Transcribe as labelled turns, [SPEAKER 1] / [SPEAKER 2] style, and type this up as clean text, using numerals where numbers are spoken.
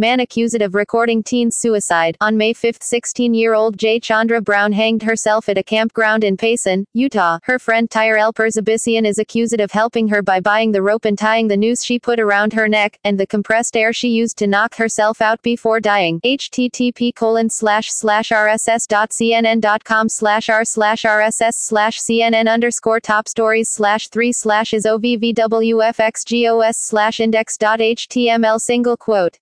[SPEAKER 1] Man accused of recording teen's suicide. On May 5, 16-year-old Jchandra Brown hanged herself at a campground in Payson, Utah. Her friend Tyerell Przybycien is accused of helping her by buying the rope and tying the noose she put around her neck, and the compressed air she used to knock herself out before dying. http://rss.cnn.com/r/rss/cnn_top stories/3/is ovvwfxgos/index.html single quote